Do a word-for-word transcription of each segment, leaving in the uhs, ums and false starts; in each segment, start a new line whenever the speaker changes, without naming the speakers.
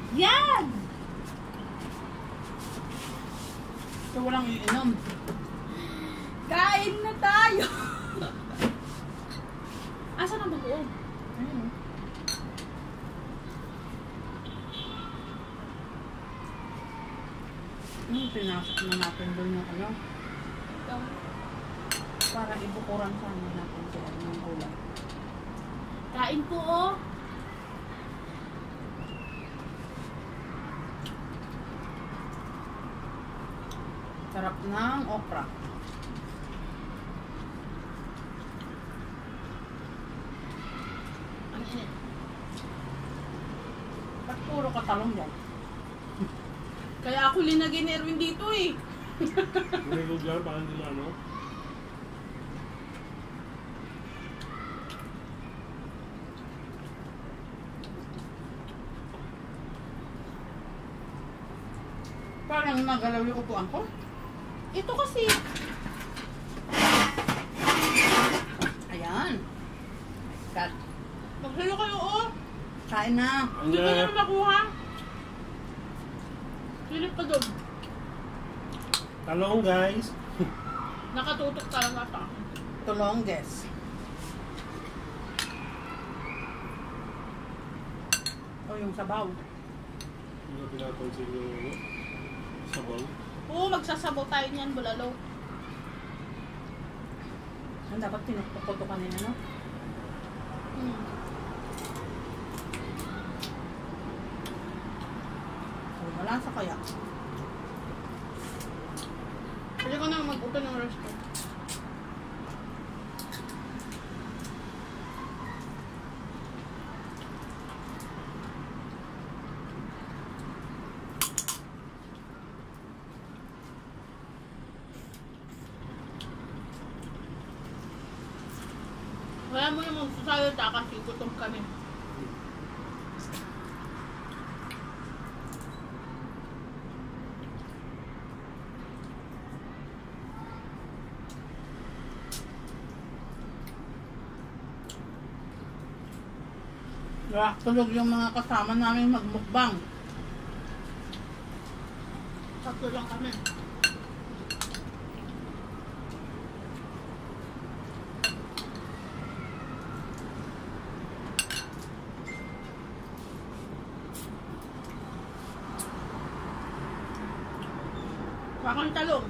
Yan! So, walang iinom.
Kain na tayo! Asa na bagoong?
Ayun. Hmm, pinasok na natin doon yung ano.
Ito.
Para ibukuran sana natin sila ng ulam.
Kain po oh!
Sarap ng okra.
Ang init.
Ba't puro katalong dyan?
Kaya ako linagay ni Erwin dito eh.
Hindi ko dyan, baka hindi na ano.
Parang nagalaw yung upuan ko.
Ito kasi.
Ayan. Cut.
Maghalo kayo oh.
Kain na.
Hindi ko naman nakuha. Silip ka doon.
Talong guys.
Nakatutok talaga pa.
Tulongges. O yung sabaw.
Hindi ko pinapansin yung ano. Sabaw.
Oo, magsasabaw tayo niyan, bulalo.
Ang dapat tinuktok ko to kanina, no?
Hmm.
So, wala sa kaya.
Pwede ko na mag-open ng restaurant. Wala mo yung magsasalita kasi gutom kami.
Kaya tulog yung mga kasama namin magmukbang.
Tatlo lang kami. Bakang talong.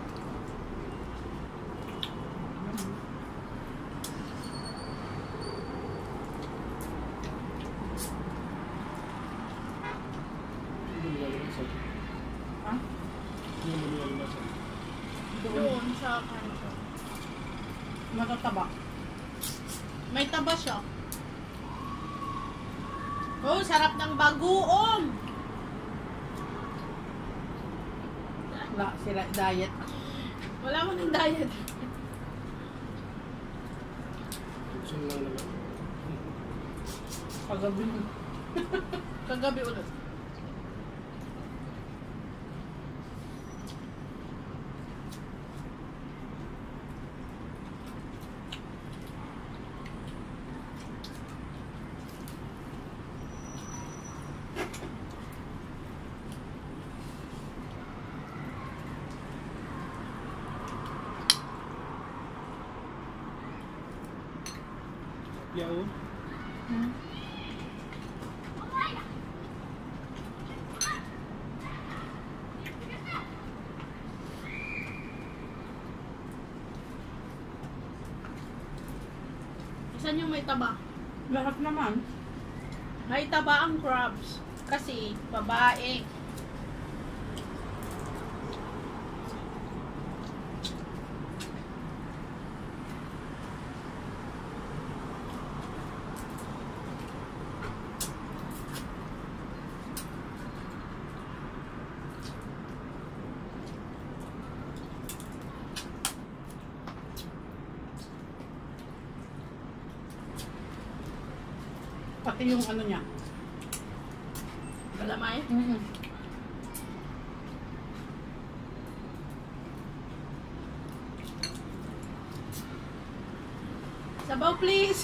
Hindi mo nalalasan.
Ha?
Hindi mo nalalasan.
Doon sa kanto.
Matataba.
May taba siya. Oh, sarap ng bagoong.
Wala sila diet.
Wala mo ng diet.
Tuksan lang naman.
Pagabi.
Kagabi ulit.
Yaw.
Hmm.
Isan yung may taba?
Lahat naman.
May taba ang crabs. Kasi, babae.
Pati yung ano niya.
Galamay?
Mm-hmm.
Sabaw, please!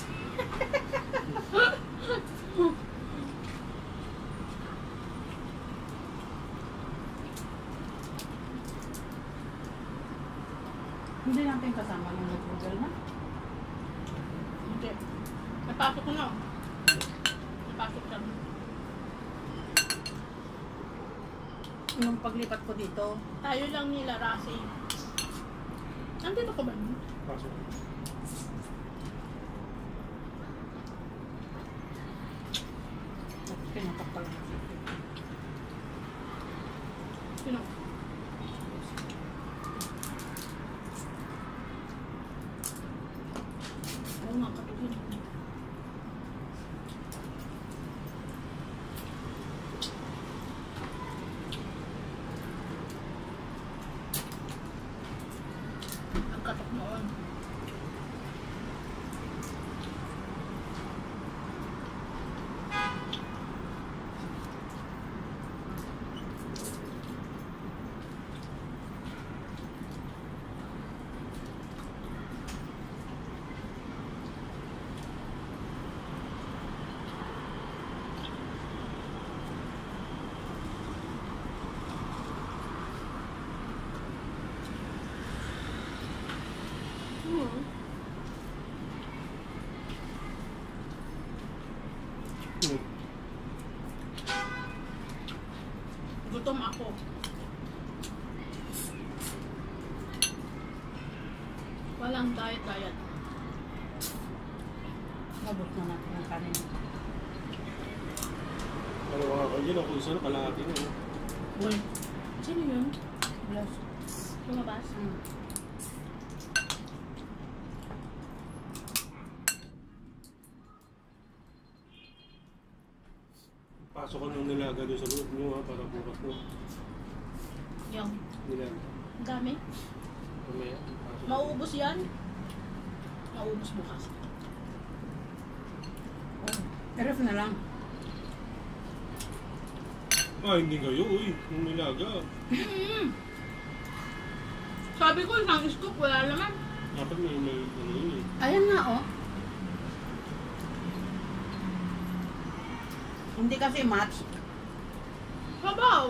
Hindi natin kasama ng Google na.
Hindi. Napasok ko na. Napasok ka na.
Yung paglipat ko dito,
Tayo lang nila, Rasi. Nandito ka ba?
Pasok.
pinakapal na.
Sino? Oo nga, katugin. Ang katok noon. Hmm.
Hmm.
Gutom ako. Walang diet-diet.
Nabot na natin ang kanin.
Ano mga kanyan, ako isa na kalahati na. eh.
Uy. Sino yun?
Bless.
Lumabas?
Mm.
Pasok ko ng nilaga doon sa loob nyo ha, para bukas mo.
Yung.
Nilaga.
Ang dami.
Mamaya. pasok.
Mauubos yan. Mauubos bukas.
Oh. Eref na lang.
Ah, hindi kayo. Uy, yung nilaga.
Mm. Sabi ko, isang scoop, wala naman.
Dapat may may ano yun eh.
Ayan nga oh. Hindi kasi match.
Sabaw.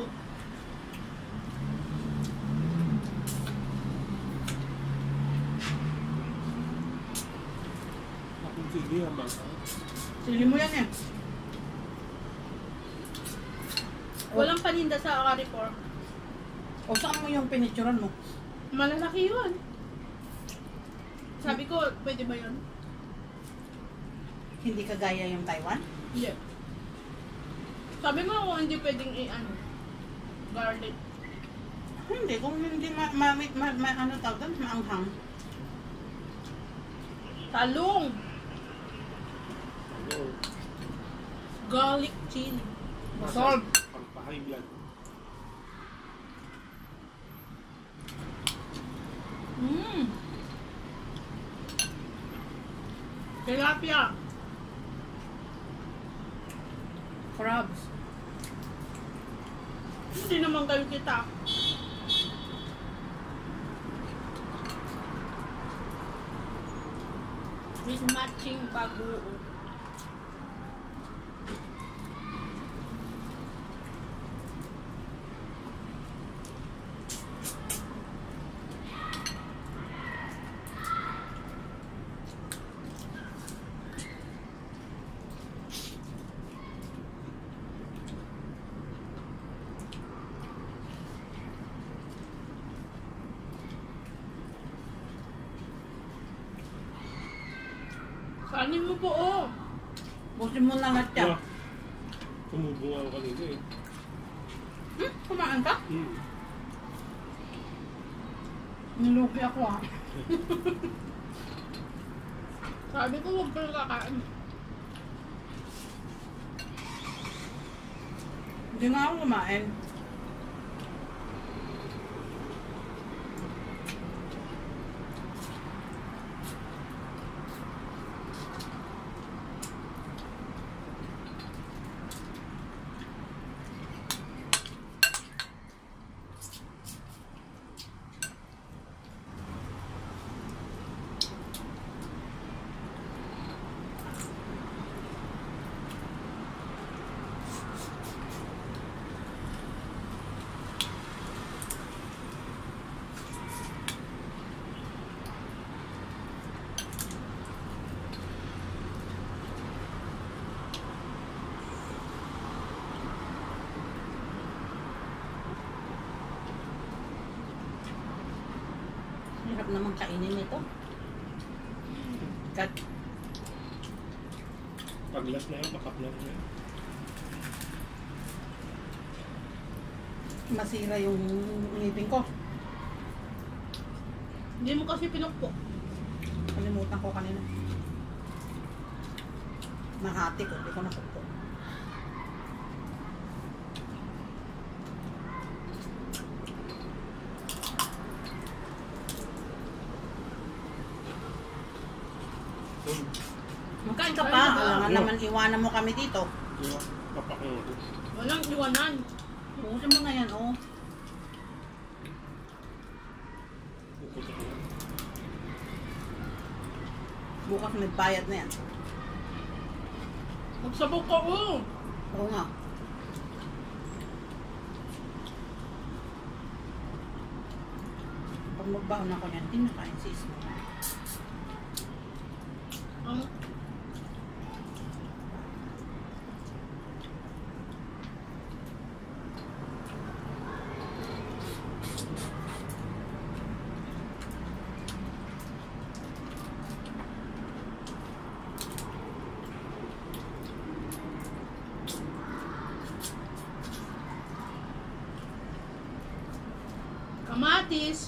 Akong sige, habang ha.
Sili mo yan eh.
Walang paninda sa Carrefour.
O saan mo yung pinituran mo?
Malalaki yun. Sabi ko, pwede ba yun?
Hindi kagaya yung Taiwan?
Hindi. Sabi mo kung hindi pwedeng i-ano. Garlic.
Hindi, kung hindi ma, ma, ma, ma ano tawag doon, maanghang.
Talong.
Ano?
Garlic chili.
Solve.
Pampahay blood.
Mmm. Tilapia.
Crabs.
Hindi naman kayo kita. With matching bagoong. Kanin mo po, oh.
Busin mo na lahat yan.
Ah, Tumubo nga ako kanina eh.
Hmm? Kumain ka?
Hmm.
Nilupi ako ah.
Sabi ko, huwag ka kakain.
Hindi nga ako kumain. naman kainin ito. Kat,
Paglas na yun, pakap na yun.
masira yung ngipin ko.
Hindi mo kasi pinukpok.
Kalimutan ko kanina. Nahati ko, hindi ko nakukpo.
Hmm.
Magkain ka pa. Alangan naman iwanan mo kami dito.
Diba? Papak na ito.
Walang iwanan.
Bukusin mo na yan, oh.
Puputok na.
Bukas may bayad na yan.
Magsabog ka, oh.
Oo nga. Pag magbaon ako yan, hindi nakain si Isma.
Ang kamatis.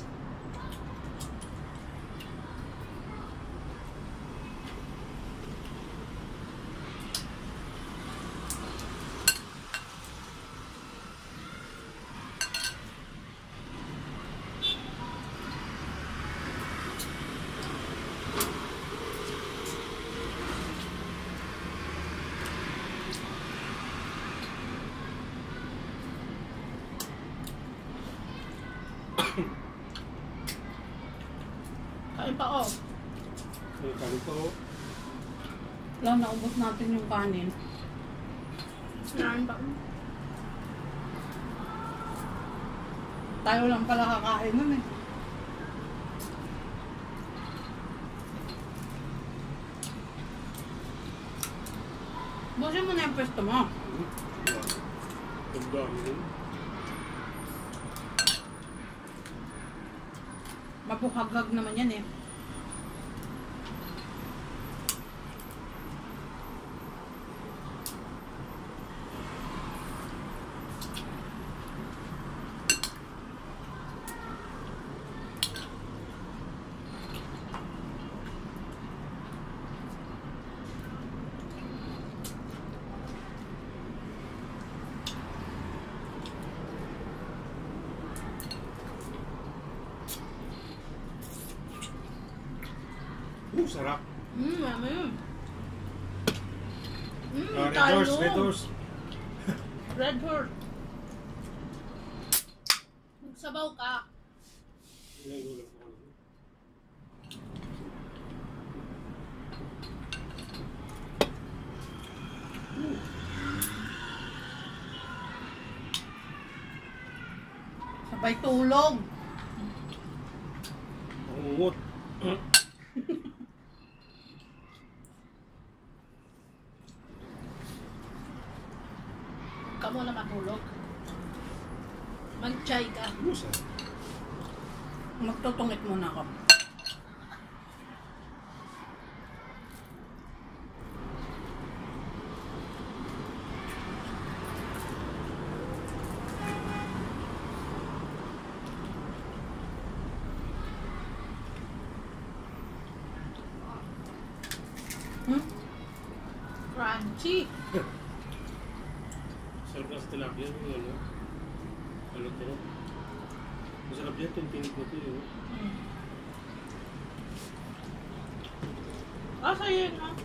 Kain pa, oh.
May kanin pa oh.
Wala, naubos natin yung kanin.
Kain pa.
Tayo lang pala kakain nun eh. Busin mo na yung pwesto mo.
Hmm. Diba? Ang dami yun.
Mabuhagag naman yan eh.
Uh, sarap.
Mmm, mami. Mmm,
Ah, red
talo.
horse, red horse.
Red horse. Magsabaw ka.
Ilang ulam ko.
Sabay tulog.
Ang ungot.
Ka muna matulog. Mag-chai ka.
Uh, sarap.
Magtutungit muna ako. Hmm?
Crunchy.
Sarap na sa tilapia. Yung ano. Ano to? Masarap yan. Itong tinig na ito. Yun.
Mm. Ah, sa'yo yun, ah.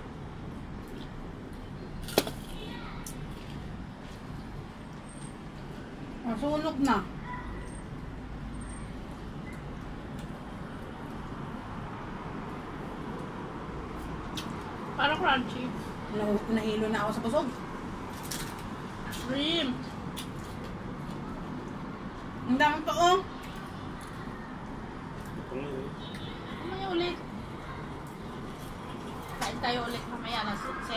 Masunog na.
Para crunchy.
Na- nahilo na ako sa busog.
Shrimp.
Ang dami pa oh.
Ito nga yun.
Mamaya ulit. Kain tayo ulit mamaya na sutse.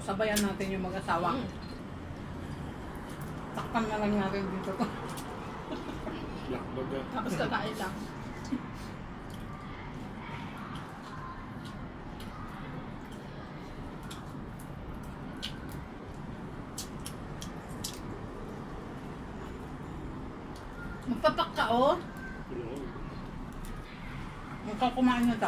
sabayan natin yung mag-asawa.
Mm.
Takpan na lang natin dito to.
Lakbag ah.
Tapos kakain lang.
Magpapak ka, oh.
Ano?
Ikaw kumain na to.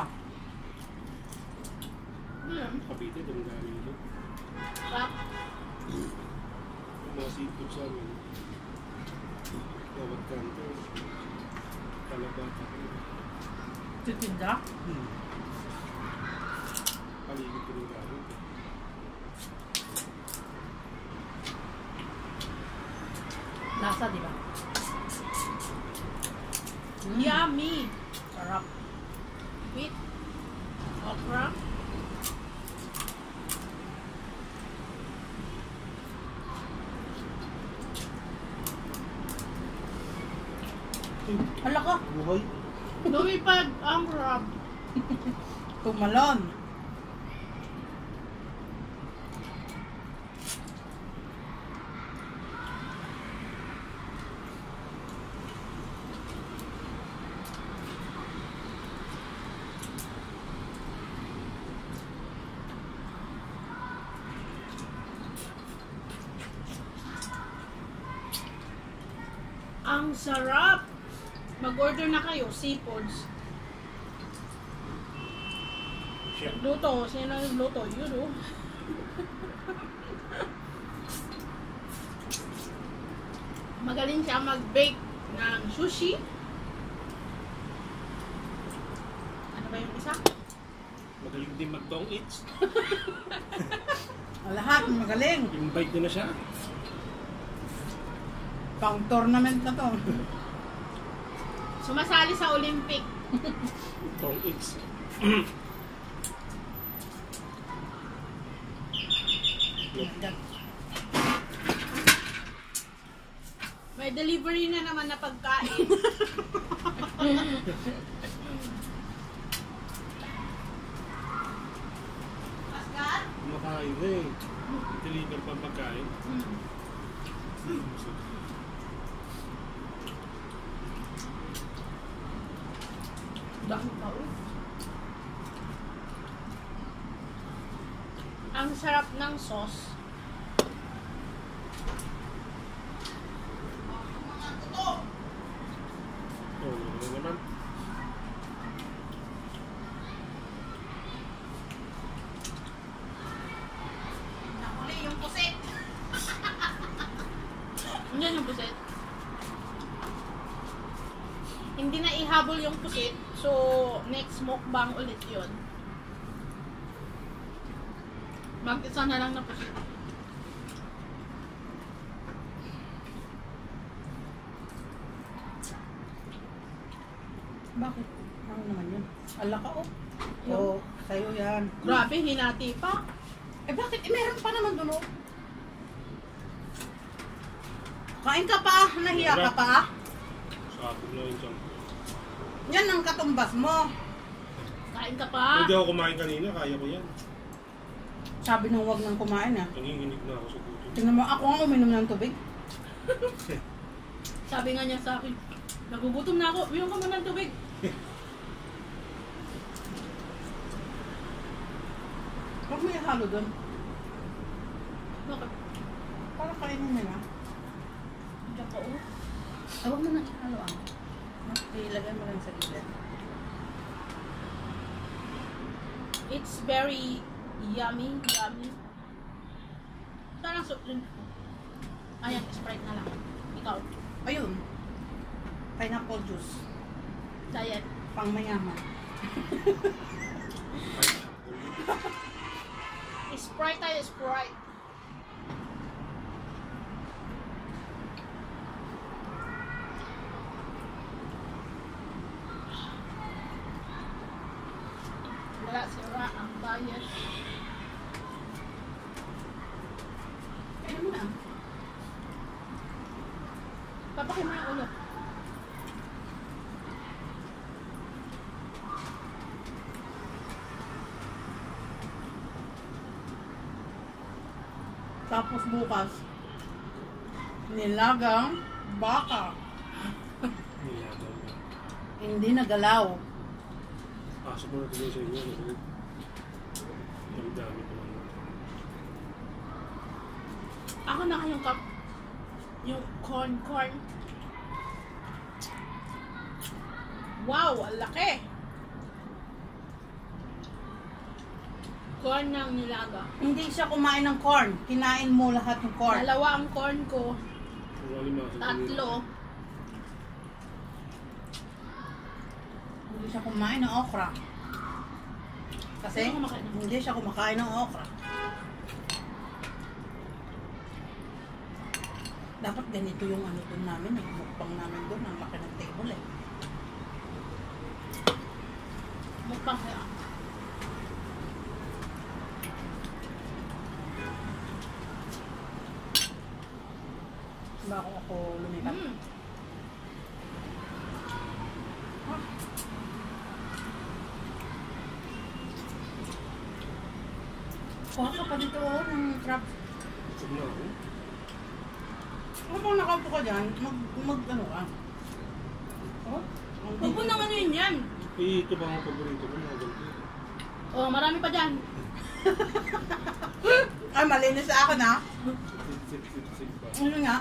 Mm.
Kapite, doon galing ito.
Sarap.
Yung mga seafood sa amin. Bawat kanto. Kalabata ko.
Titinda.
Hmm. Paligid ko rin galing.
Lasa, di ba? Mm.
Yummy.
Sarap.
With okra.
Hala ka.
Buhay.
Lumipad ang rub.
Tumalon.
Ang sarap. Mag-order na kayo, seafoods.
Siya.
Luto, sino na nagluto? Yun oh. Magaling siya mag-bake ng sushi. Ano ba yung isa?
Magaling din mag-dong eats.
Ang lahat, magaling.
Invite nyo na siya.
Pang tournament na to.
Sumasali sa Olympic.
Dong eats.
May delivery na naman na pagkain. Pascal?
Kumakain na eh. Deliver pa ang pagkain.
Hmm. Dahil pa oh. Ang sarap ng sauce.
Oo, ano naman.
Nakuli yung pusit.
Yan yung pusit. Hindi na ihabol yung pusit. So, next mukbang ulit yun. Mag-isa na lang na pusit.
Bakit? Ano naman yun? Ala ka, oh.
Yung-
Oo, sa'yo yan.
Grabe, hinati pa.
Eh bakit? Eh meron pa naman doon, oh. Kain ka pa, ah. Nahiya ka pa, ah.
Sakot na yun siyang.
Yan ang katumbas mo.
Kain ka pa.
Hindi ako kumain kanina, kaya ko yan.
Sabi nang wag nang kumain, ah.
Nanginginig na ako sa gutom.
Tingnan mo, ako nga uminom ng tubig.
Sabi nga niya sa akin, nagugutom na ako, uminom ka muna ng tubig.
Huwag mo ihalo doon.
Bakit?
Para kainin nila.
Diyan ka oh.
Ay, huwag mo na ihalo, ah. Mas ilagay mo lang sa gilid.
It's very yummy, yummy. Parang soup din. Ayan, Sprite na lang. Ikaw,
Ayun. Pineapple juice.
diet.
Pang mayaman.
Sprite tayo, Sprite. Wala, sira ang diet.
Kaya mo na.
Papakin mo yung ulo.
Tapos bukas, nilagang baka.
Nilagang na.
Hindi nagalaw.
Pasok mo na tuloy sa inyo. Ano? Ang dami ko naman.
Ako na yung cup. Yung corn corn. Wow, ang laki. Corn ng nilaga.
Hindi siya kumain ng corn. Kinain mo lahat ng corn.
Dalawa ang corn ko.
Ang alimasag.
Tatlo.
Hindi siya kumain ng okra. Kasi
Hindi kumakain ng-
hindi siya kumakain ng okra. Dapat ganito yung ano doon namin eh. Mukbang namin doon. Ang laki ng table eh.
Mukbang kaya.
Bago ako lumipat.
Mm.
Kuha ka pa dito oh, ng crab.
Busog na ako.
Kapag nakaupo ka dyan, mag, mag ano ka. Oh,
Huwag mo nang ano yun yan.
Eh, ito ba ang paborito ko? Mga ganito.
Oh, marami pa dyan.
Ay, malinis sa akin ha.
Sip, sip, sip, sip pa.
Ano nga?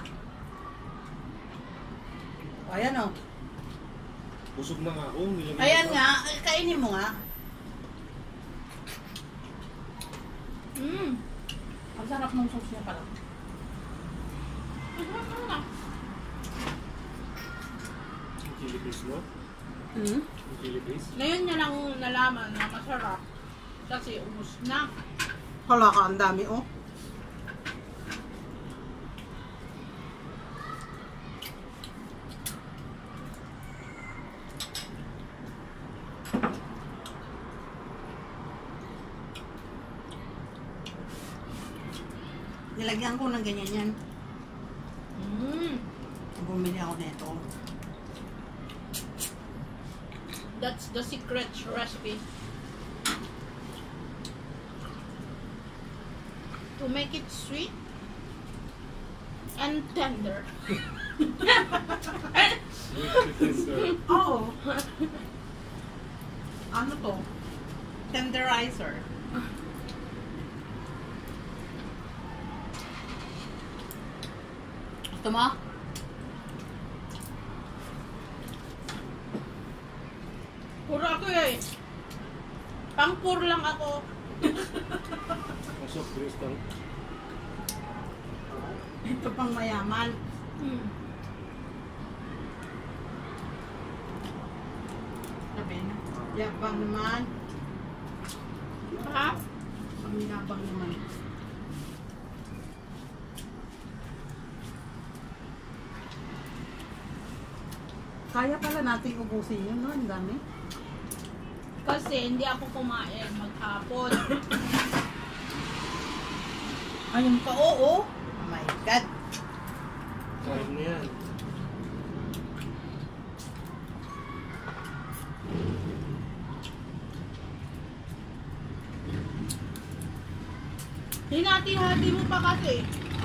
Ayan oh.
Busog na nga ako. Nilagyan
Ayan
ko.
nga, kainin mo nga.
Mm.
Ang sarap ng sauce niya pala.
Masarap naman ah.
Ang chili paste, no?
Hmm?
Ang chili paste.
Ngayon niya lang nalaman na masarap. Kasi ubus na.
Hala ka, ang dami oh. Nilagyan ko ng ganyan yan.
Mm.
Bumili ako nito.
That's the secret recipe. To make it sweet and tender.
Sweet is, uh,
Oh! Ano to? Tenderizer. Gusto mo?
Puro ako eh. Pang-pur lang ako.
ang soft drinks lang.
Ito pang mayaman.
Hmm.
Sabi na. Yabang naman.
Ha?
Ang yabang naman. Kaya pala nating ubusin yun, no? Ang dami.
Kasi hindi ako kumain maghapon.
Ayun pa, oo. Oh my God.
Kain na yan.
Hinati-hati mo pa kasi.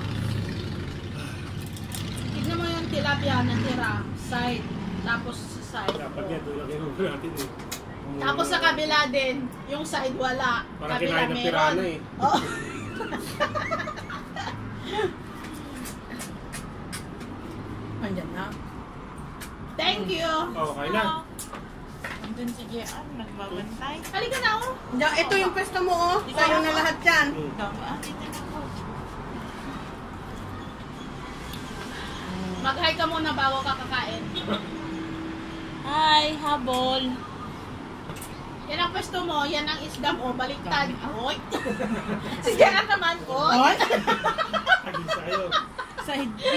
Tignan mo yung tilapia na tira. Side. Tapos sa side.
Dapat
ko.
yan, doon lang yung natin eh.
Tapos sa kabila din, yung side wala.
Parang
kabila
kinain ng
meron.
pirana eh.
Oh. Andyan na.
Thank you.
Oo, kain na.
Andun si J R, nagbabantay.
Halika na oh.
Diyan, ito yung pwesto mo, oh. Sa'yo na lahat yan.
Mm.
Ikaw, ah, dito na po.
Mag-hi ka muna bago ka kakain.
Hi, habol.
Yan ang pwesto mo, yan ang isdam o baliktad. Oy. Si Jenna naman, oy.
Oy.
Agin sa'yo.
Side B.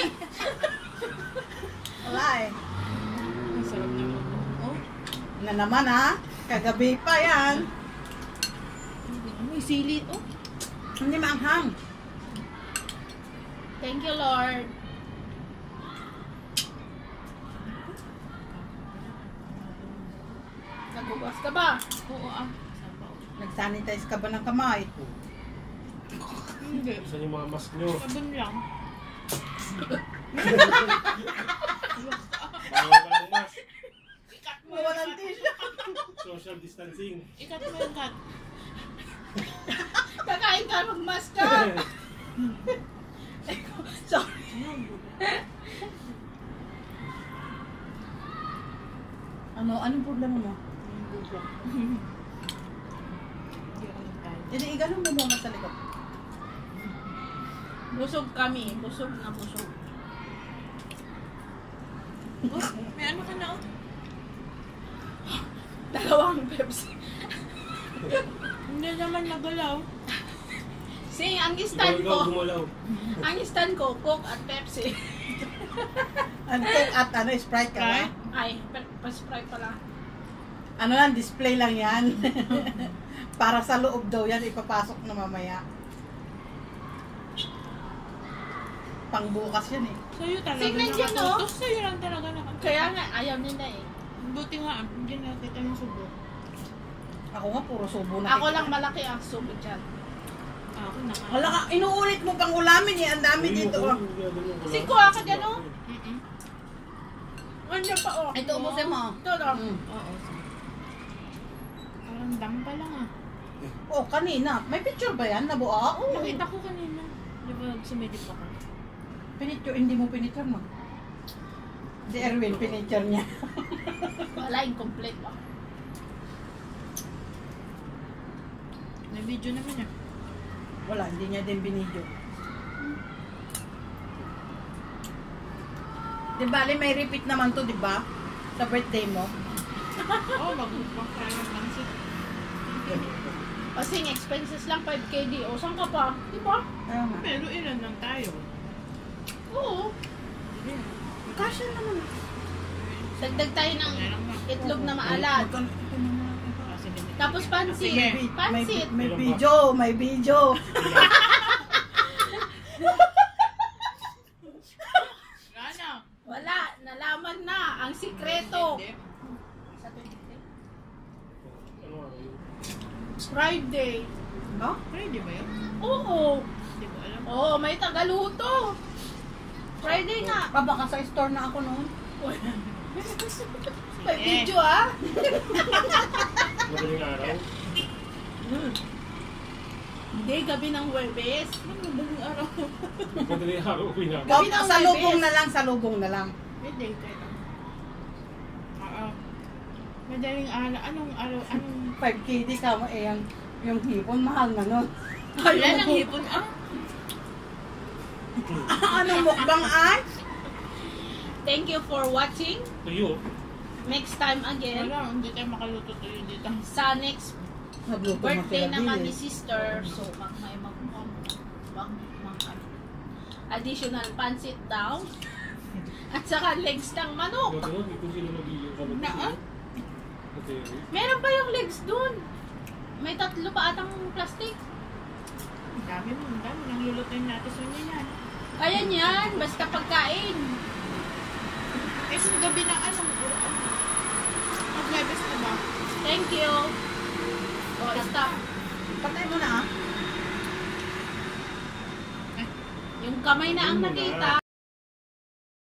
Wala eh.
Ang sarap naman. Oh,
Na naman, ha? Kagabi pa yan.
may sili. Oh,
Hindi maanghang.
Thank you, Lord. Nagugas ka ba?
oo ah. Sabaw.
Nag-sanitize ka ba ng kamay?
Hindi.
Saan yung mga mask nyo?
Sabon lang.
Bawal pa ng mask.
Ikat mo.
Walang tissue.
Social distancing.
Ikat mo yung kat.
Kakain ka, mag-mask ka. Sorry.
Ano, anong problema mo?
Yung bubok. Hindi ako nagkain.
Hindi, igalong mo muna sa likod.
Busog kami. Busog na busog.
Oh, may ano ka na oh.
Dalawang Pepsi.
Hindi naman nagalaw.
Sing, ang
Ikaw,
stand
ikaw
ko.
gumalaw.
Ang stand ko, Coke at Pepsi.
Ano at ano, Sprite ka ba?
Sprite?
Ay, pe- pa-sprite pala.
Ano lang, display lang yan. Para sa loob daw yan, ipapasok na mamaya. Pangbukas yan eh.
Sa'yo talaga
Tingnan dyan, no?
nakatutos. Sa'yo lang talaga nakatutos.
Kaya nga, ayaw nila eh.
Buti nga, hindi na kita yung subo.
Ako nga, puro subo na.
Ako lang malaki ang subo dyan.
Ako naka...
Wala ka, inuulit mo pang ulamin eh. Ang dami
Uy,
dito.
uy,
Oh.
uy, uy, uy,
Si Kuha ka dyan, oh.
Mm-mm.
Andiyan pa, oh.
Ito, ubusin mo.
Ito, oh.
Mm.
Oo. Parang dam pa lang ah.
Oh, kanina. May picture ba yan? Nabuo? Ah, oo.
Nakita ko kanina. Di ba sumedit ako?
Pinicture, hindi mo pinicture mo. Si Erwin, pinicture niya.
Wala, incomplete pa.
May video naman ah.
Wala, hindi niya din binidyo. Di bali, may repeat naman to, di ba? Sa birthday mo.
Oo, oh, mag-mukbang tayo ng pansit.
Kasi expenses lang five K D. O, saan ka pa? Di ba?
Ayaw nga.
Pero ilan lang tayo?
Oo.
Kasya naman.
Dagdag tayo ng itlog na maalat.
Magkano- ito naman.
Kasi limit.
Tapos pansit.
May, may,
Pansit.
may video, may video.
Ano?
Wala. Nalaman na ang sikreto.
Hindi.
Ano nga yun?
Friday.
No?
Pwede ba yun?
Oo.
Hindi ko alam.
Oo, may tagaluto. Friday nga.
Ah, baka sa store na ako noon.
May video ah.
Madaling araw.
Hindi, gabi ng Huwebes.
Ano ba araw?
Madaling araw, uwi na.
Gabi ng
Sa lubong
Huwebes.
na lang, sa lubong na lang.
Pwede, kaya. Oo. Madaling araw. Anong araw? Anong...
five K D ka mo eh, yung, yung hipon, mahal na nun.
Wala nang hipon. Ah,
Anong mukbang ay?
Thank you for watching.
Tuyo.
Next time again.
wala. Hindi tayo makaluto to yun dito.
Sa next
Nagluto mo
birthday
sila
naman
din
ni
eh.
sister. So, mag may mag, mag, mag, mag ano, additional pansit daw. At saka legs ng manok.
Ito, hindi ko sila nag-iyo ka.
Naan?
Okay.
Meron pa yung legs dun. May tatlo pa atang plastic.
Ang dami mo. Ang dami. Nang lulutuin natin sa inyo yan.
Kaya niyan, basta pagkain.
Eh, kung gabi na ano, mag-webes na ba?
Thank you. O, stop.
Patay mo na ah.
Yung kamay na ang nakita.